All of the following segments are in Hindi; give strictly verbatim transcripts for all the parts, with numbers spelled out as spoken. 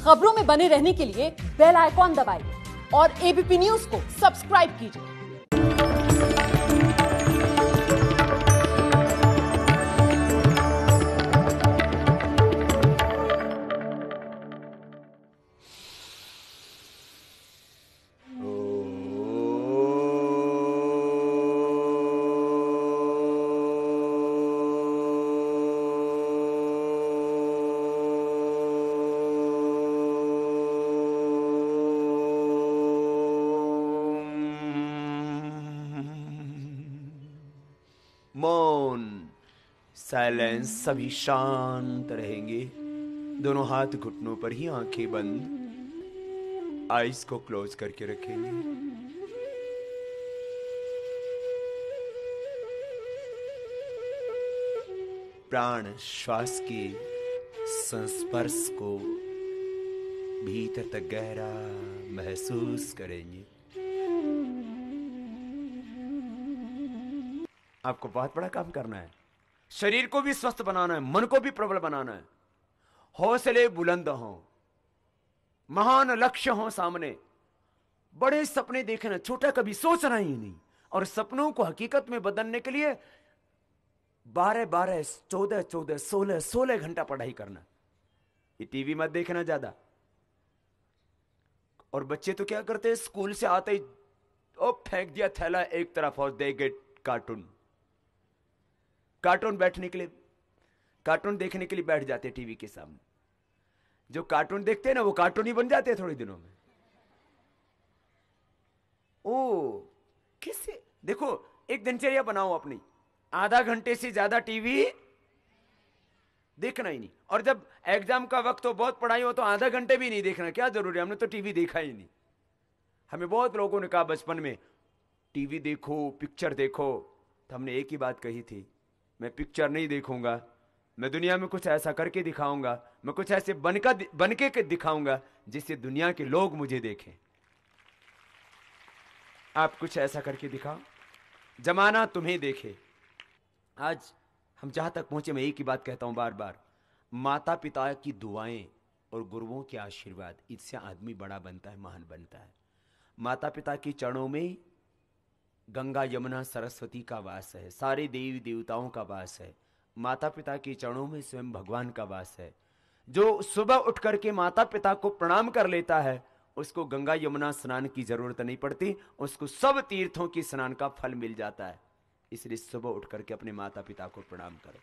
खबरों में बने रहने के लिए बेल आइकॉन दबाइए और एबीपी न्यूज को सब्सक्राइब कीजिए। मौन, साइलेंस, सभी शांत रहेंगे। दोनों हाथ घुटनों पर ही, आंखें बंद, आइज को क्लोज करके रखेंगे। प्राण श्वास के संस्पर्श को भीतर तक गहरा महसूस करेंगे। आपको बहुत बड़ा काम करना है। शरीर को भी स्वस्थ बनाना है, मन को भी प्रबल बनाना है। हौसले बुलंद हों, महान लक्ष्य हों सामने, बड़े सपने देखना, छोटा कभी सोचना ही नहीं। और सपनों को हकीकत में बदलने के लिए बारह बारह चौदह चौदह सोलह सोलह घंटा पढ़ाई करना। ये टीवी मत देखना ज्यादा। और बच्चे तो क्या करते हैं, स्कूल से आते ही ओ फेंक दिया थैला एक तरफ और दे गए कार्टून। कार्टून बैठने के लिए, कार्टून देखने के लिए बैठ जाते टीवी के सामने। जो कार्टून देखते हैं ना, वो कार्टून ही बन जाते हैं थोड़ी दिनों में। ओ किससे, देखो एक दिनचर्या बनाओ अपनी, आधा घंटे से ज्यादा टीवी देखना ही नहीं। और जब एग्जाम का वक्त हो, बहुत पढ़ाई हो, तो आधा घंटे भी नहीं देखना। क्या जरूरी है, हमने तो टीवी देखा ही नहीं। हमें बहुत लोगों ने कहा बचपन में टीवी देखो, पिक्चर देखो, तो हमने एक ही बात कही थी, मैं पिक्चर नहीं देखूंगा, मैं दुनिया में कुछ ऐसा करके दिखाऊंगा, मैं कुछ ऐसे बनका बनके के दिखाऊंगा जिससे दुनिया के लोग मुझे देखें। आप कुछ ऐसा करके दिखाओ, जमाना तुम्हें देखे। आज हम जहां तक पहुंचे, मैं एक ही बात कहता हूं बार बार, माता पिता की दुआएं और गुरुओं के आशीर्वाद, इससे आदमी बड़ा बनता है, महान बनता है। माता पिता के चरणों में गंगा यमुना सरस्वती का वास है, सारे देवी देवताओं का वास है। माता पिता के चरणों में स्वयं भगवान का वास है। जो सुबह उठ करके माता पिता को प्रणाम कर लेता है, उसको गंगा यमुना स्नान की जरूरत नहीं पड़ती, उसको सब तीर्थों की स्नान का फल मिल जाता है। इसलिए सुबह उठ करके अपने माता पिता को प्रणाम करो,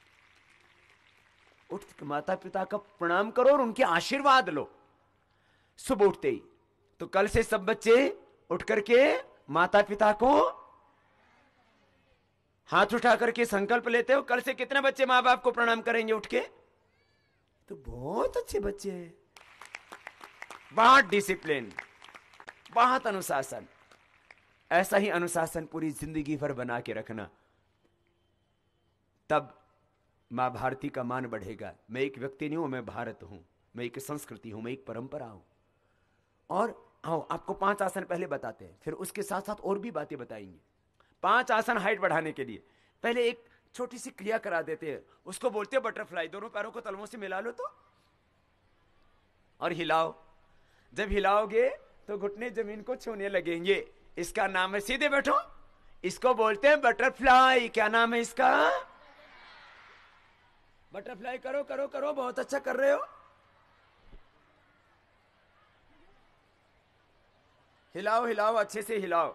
उठ माता पिता का प्रणाम करो और उनके आशीर्वाद लो सुबह उठते ही। तो कल से सब बच्चे उठ करके माता पिता को हाथ उठा करके संकल्प लेते हो। कल से कितने बच्चे मां बाप को प्रणाम करेंगे उठ के? तो बहुत अच्छे बच्चे हैं, बहुत डिसिप्लिन, बहुत अनुशासन। ऐसा ही अनुशासन पूरी जिंदगी भर बना के रखना, तब मां भारती का मान बढ़ेगा। मैं एक व्यक्ति नहीं हूं, मैं भारत हूं, मैं एक संस्कृति हूं, मैं एक परंपरा हूं। और आओ आपको पांच आसन पहले बताते हैं, फिर उसके साथ साथ और भी बातें बताएंगे। पांच आसन हाइट बढ़ाने के लिए पहले एक छोटी सी क्रिया करा देते हैं, उसको बोलते हैं बटरफ्लाई। दोनों पैरों को तलवों से मिला लो तो और हिलाओ। जब हिलाओगे तो घुटने जमीन को छूने लगेंगे। इसका नाम है, सीधे बैठो, इसको बोलते हैं बटरफ्लाई। क्या नाम है इसका? बटरफ्लाई। करो करो करो, बहुत अच्छा कर रहे हो। हिलाओ हिलाओ, अच्छे से हिलाओ।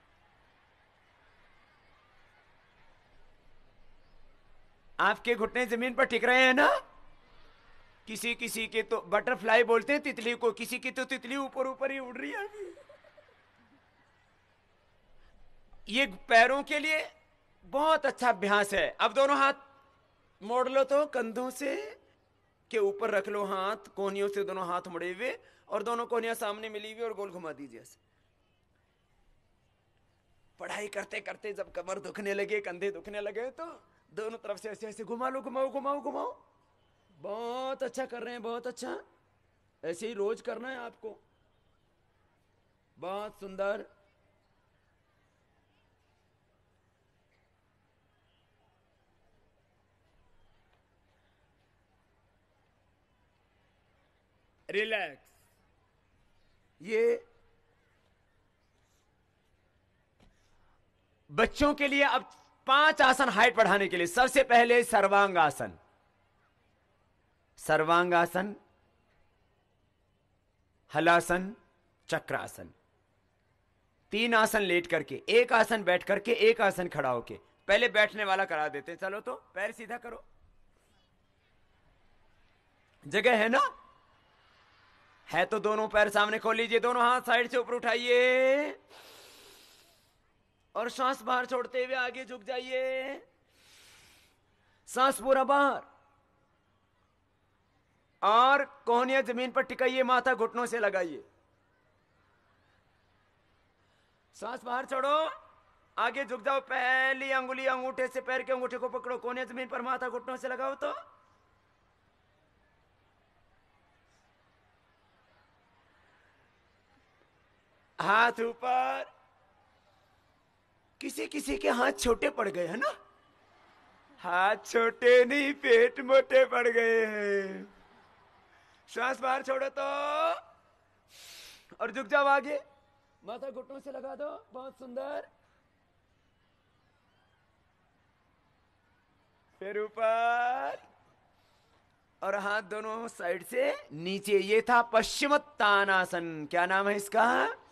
आपके घुटने जमीन पर टिक रहे हैं ना? किसी किसी के तो बटरफ्लाई बोलते हैं तितली को, किसी की तो तितली ऊपर ऊपर ही उड़ रही है अभी। ये पैरों के लिए बहुत अच्छा अभ्यास है। अब दोनों हाथ मोड़ लो, तो कंधों से के ऊपर रख लो हाथ, कोहनियों से दोनों हाथ मुड़े हुए, और दोनों कोहनियां सामने मिली हुई, और गोल घुमा दीजिए ऐसे। पढ़ाई करते करते जब कमर दुखने लगे, कंधे दुखने लगे, तो दोनों तरफ से ऐसे ऐसे घुमा लो, घुमाओ घुमाओ घुमाओ। बहुत अच्छा कर रहे हैं, बहुत अच्छा। ऐसे ही रोज करना है आपको। बहुत सुंदर। रिलैक्स। ये बच्चों के लिए अब पांच आसन हाइट बढ़ाने के लिए। सबसे पहले सर्वांगासन, सर्वांगासन, हलासन, चक्रासन। तीन आसन लेट करके, एक आसन बैठ करके, एक आसन खड़ा होके। पहले बैठने वाला करा देते हैं। चलो तो पैर सीधा करो, जगह है ना? है तो दोनों पैर सामने खोल लीजिए, दोनों हाथ साइड से ऊपर उठाइए और सांस बाहर छोड़ते हुए आगे झुक जाइए। सांस पूरा बाहर और कोहनियां जमीन पर टिकाइए, माथा घुटनों से लगाइए। सांस बाहर छोड़ो, आगे झुक जाओ। पहली अंगुली अंगूठे से पैर के अंगूठे को पकड़ो, कोहनियां जमीन पर, माथा घुटनों से लगाओ। तो हाथ ऊपर। किसी किसी के हाथ छोटे पड़ गए हैं ना? हाथ छोटे नहीं, पेट मोटे पड़ गए हैं। सांस बाहर छोड़ो तो और झुक जाओ आगे, माथा घुटनों से लगा दो। बहुत सुंदर। फिर ऊपर और हाथ दोनों साइड से नीचे। ये था पश्चिमोत्तानासन। क्या नाम है इसका?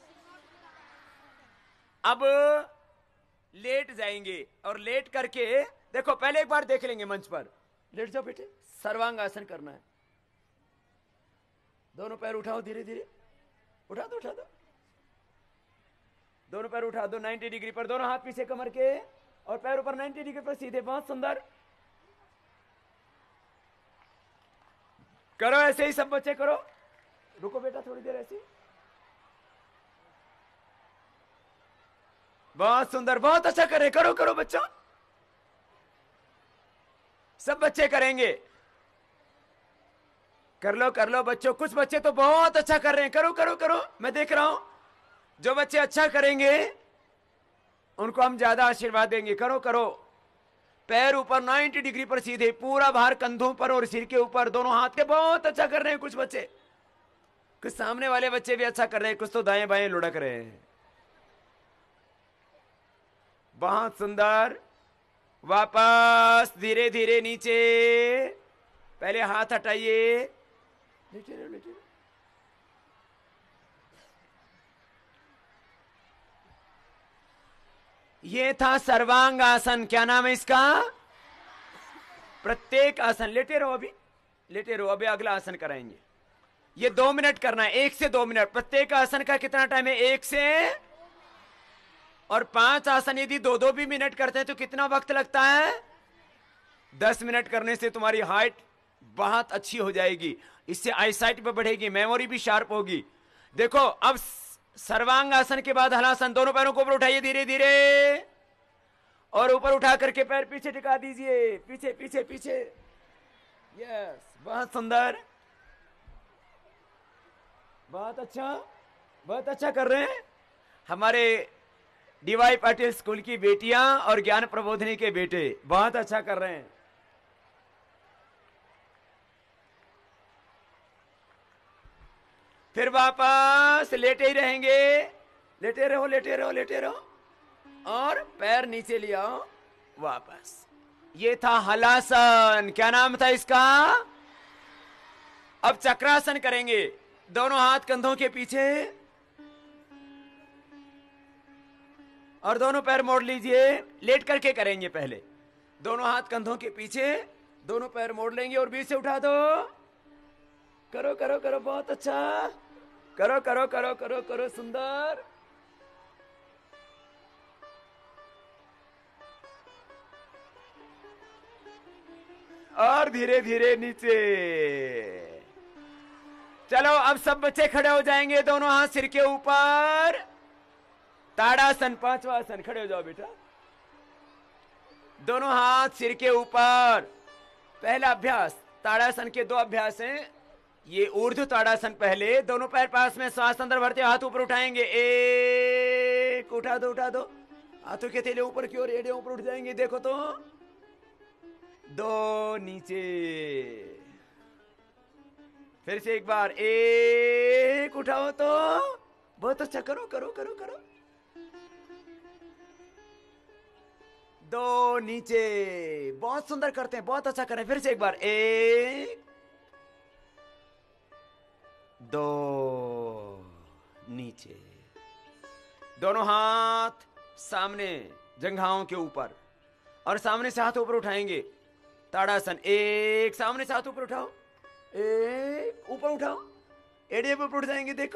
अब लेट जाएंगे और लेट करके देखो, पहले एक बार देख लेंगे मंच पर। लेट जाओ बेटे, सर्वांगासन करना है। दोनों पैर उठाओ, धीरे धीरे उठा दो, उठा दो। दोनों पैर उठा दो नब्बे डिग्री पर, दोनों हाथ पीछे कमर के और पैर ऊपर नब्बे डिग्री पर सीधे। बहुत सुंदर। करो ऐसे ही सब बच्चे करो। रुको बेटा थोड़ी देर ऐसे। बहुत सुंदर, बहुत अच्छा करे। करो करो बच्चों, सब बच्चे करेंगे। कर लो कर लो बच्चों, कुछ बच्चे तो बहुत अच्छा कर रहे हैं। करो करो करो, मैं देख रहा हूं। जो बच्चे अच्छा करेंगे उनको हम ज्यादा आशीर्वाद देंगे। करो करो। पैर ऊपर नब्बे डिग्री पर सीधे, पूरा भार कंधों पर और सिर के ऊपर, दोनों हाथ के। बहुत अच्छा कर रहे हैं कुछ बच्चे। कुछ सामने वाले बच्चे भी अच्छा कर रहे हैं, कुछ तो दाएं बाएं लुढ़क रहे हैं। बहुत सुंदर। वापस धीरे धीरे नीचे। पहले हाथ हटाइए, लेटे रहो, लेटे रहो। ये था सर्वांग आसन। क्या नाम है इसका? प्रत्येक आसन। लेटे रहो अभी, लेटे रहो। अभी अगला आसन कराएंगे। ये दो मिनट करना है, एक से दो मिनट। प्रत्येक आसन का कितना टाइम है? एक से और पांच आसन यदि दो दो भी मिनट करते हैं तो कितना वक्त लगता है? दस मिनट करने से तुम्हारी हाइट बहुत अच्छी हो जाएगी। इससे आईसाइट पे बढ़ेगी, मेमोरी भी शार्प होगी। देखो अब सर्वांग आसन के बाद हलासन। दोनों पैरों को ऊपर उठाइए धीरे धीरे और ऊपर उठा करके पैर पीछे टिका दीजिए। पीछे पीछे पीछे। यस, बहुत सुंदर, बहुत अच्छा, बहुत अच्छा कर रहे हैं हमारे डीवाई पाटिल स्कूल की बेटियां और ज्ञान प्रबोधिनी के बेटे। बहुत अच्छा कर रहे हैं। फिर वापस लेटे ही रहेंगे। लेटे रहो, लेटे रहो, लेटे रहो और पैर नीचे ले आओ वापस। ये था हलासन। क्या नाम था इसका? अब चक्रासन करेंगे। दोनों हाथ कंधों के पीछे और दोनों पैर मोड़ लीजिए। लेट करके करेंगे पहले। दोनों हाथ कंधों के पीछे, दोनों पैर मोड़ लेंगे और बीच से उठा दो। करो करो करो, बहुत अच्छा। करो करो करो करो करो, सुंदर। और धीरे धीरे नीचे। चलो अब सब बच्चे खड़े हो जाएंगे, दोनों हाथ सिर के ऊपर। ताड़ासन, पांचवा आसन। खड़े हो जाओ बेटा। दोनों हाथ सिर के ऊपर। पहला अभ्यास, ताड़ासन के दो अभ्यास हैं। ये ऊर्ध्व ताड़ासन पहले। दोनों पैर पास में, सांस अंदर भरते हाथ ऊपर उठाएंगे। एक, उठा दो उठा दो। हाथों के थैले ऊपर की ओर, एड़े ऊपर उठ जाएंगे। देखो तो। दो, नीचे। फिर से एक बार, एक उठाओ तो, बहुत अच्छा, करो करो करो करो। दो नीचे, बहुत सुंदर करते हैं, बहुत अच्छा करें। फिर से एक बार, एक दो नीचे, दोनों हाथ सामने जंघाओं के ऊपर, और सामने से हाथ ऊपर उठाएंगे, ताड़ासन। एक, सामने से हाथ ऊपर उठाओ, एक ऊपर उठाओ, एड़िए पे ऊपर उठ जाएंगे, देखो।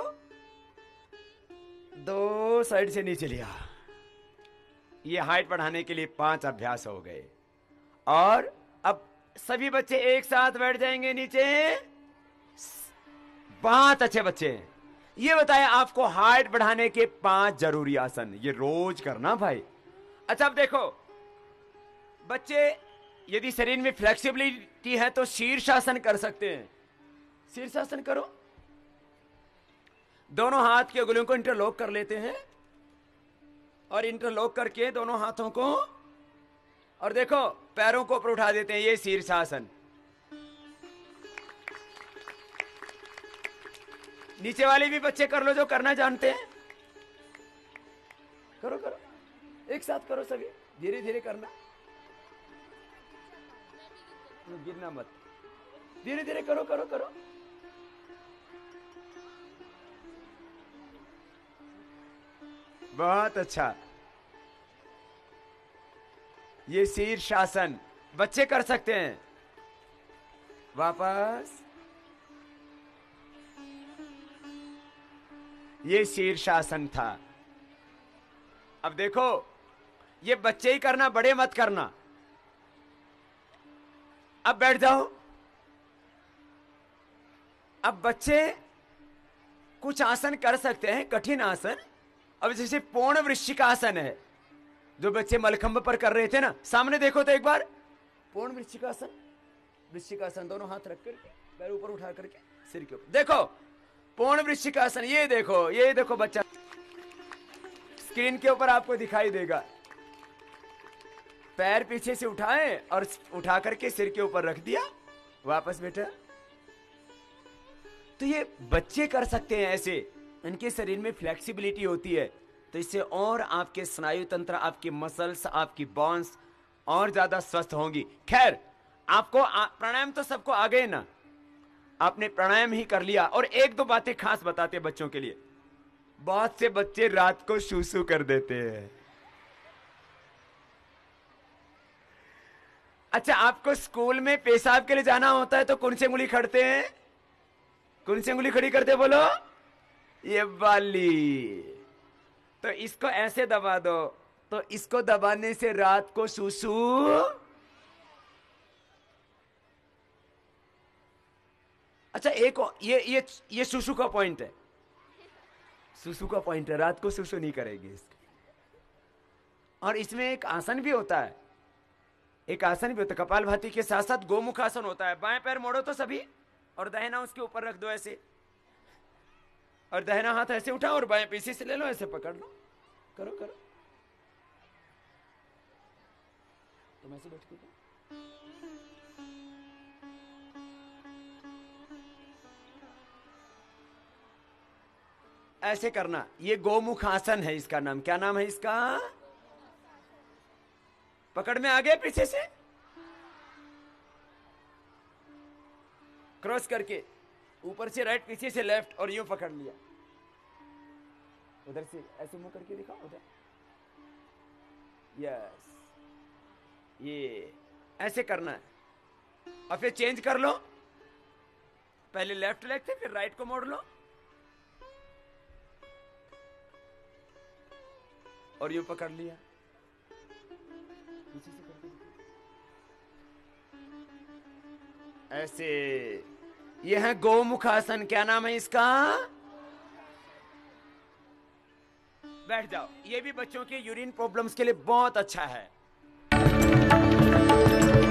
दो, साइड से नीचे लिया। ये हाइट बढ़ाने के लिए पांच अभ्यास हो गए। और अब सभी बच्चे एक साथ बैठ जाएंगे नीचे। पांच अच्छे बच्चे हैं। ये बताएं आपको हाइट बढ़ाने के पांच जरूरी आसन, ये रोज करना भाई। अच्छा, अब देखो बच्चे, यदि शरीर में फ्लेक्सिबिलिटी है तो शीर्षासन कर सकते हैं। शीर्षासन करो। दोनों हाथ के उंगलियों को इंटरलॉक कर लेते हैं, और इंटरलॉक करके दोनों हाथों को, और देखो पैरों को ऊपर उठा देते हैं, ये शीर्षासन। नीचे वाले भी बच्चे कर लो जो करना जानते हैं। करो करो, एक साथ करो सभी, धीरे धीरे करना, गिरना मत, धीरे धीरे करो करो करो। बहुत अच्छा। ये शीर्षासन बच्चे कर सकते हैं। वापस, ये शीर्षासन था। अब देखो, ये बच्चे ही करना, बड़े मत करना। अब बैठ जाओ। अब बच्चे कुछ आसन कर सकते हैं, कठिन आसन। अब जैसे पूर्ण वृश्चिकासन है, जो बच्चे मलखंब पर कर रहे थे ना, सामने देखो तो एक बार, पूर्ण वृश्चिकासन। वृश्चिकासन, दोनों हाथ रख करके, पैर ऊपर उठा करके, सिर के ऊपर, देखो पूर्ण वृश्चिकासन। ये देखो, ये देखो बच्चा, स्क्रीन के ऊपर आपको दिखाई देगा। पैर पीछे से उठाए और उठा करके सिर के ऊपर रख दिया, वापस बैठा। तो ये बच्चे कर सकते हैं ऐसे, इनके शरीर में फ्लेक्सिबिलिटी होती है, तो इससे और आपके स्नायु तंत्र, आपके मसल्स, आपकी बोन्स और ज्यादा स्वस्थ होंगी। खैर, आपको प्राणायाम तो सबको आ गए ना, आपने प्राणायाम ही कर लिया। और एक दो बातें खास बताते बच्चों के लिए। बहुत से बच्चे रात को सूसू कर देते हैं। अच्छा, आपको स्कूल में पेशाब के लिए जाना होता है तो कौन सी उंगली खड़ते हैं? कौन सी उंगली खड़ी करते बोलो? ये वाली। तो इसको ऐसे दबा दो, तो इसको दबाने से रात को सूसू। अच्छा, एक ये ये ये सुसु का पॉइंट है, सुसु का पॉइंट है, रात को सुसु नहीं करेगी इसके। और इसमें एक आसन भी होता है, एक आसन भी होता है कपालभाति के साथ साथ गोमुख आसन होता है। बाएं पैर मोड़ो तो सभी, और दाहिना उसके ऊपर रख दो ऐसे, और दाहिना हाथ ऐसे उठाओ और बाएं पीछे से ले लो, ऐसे पकड़ लो, करो करो। तुम ऐसे बैठ के ऐसे करना। ये गोमुख आसन है, इसका नाम क्या नाम है इसका? पकड़ में आ गए पीछे से, क्रॉस करके ऊपर से राइट, पीछे से लेफ्ट, और यूं पकड़ लिया। उधर से ऐसे मुंह करके दिखाओ, उधर। यस, ये ऐसे करना है। और फिर चेंज कर लो, पहले लेफ्ट लेग थे, फिर राइट को मोड़ लो, और यूं पकड़ लिया। पीछे से करके ऐसे। यह है गोमुख आसन। क्या नाम है इसका? बैठ जाओ। ये भी बच्चों के यूरिन प्रॉब्लम्स के लिए बहुत अच्छा है।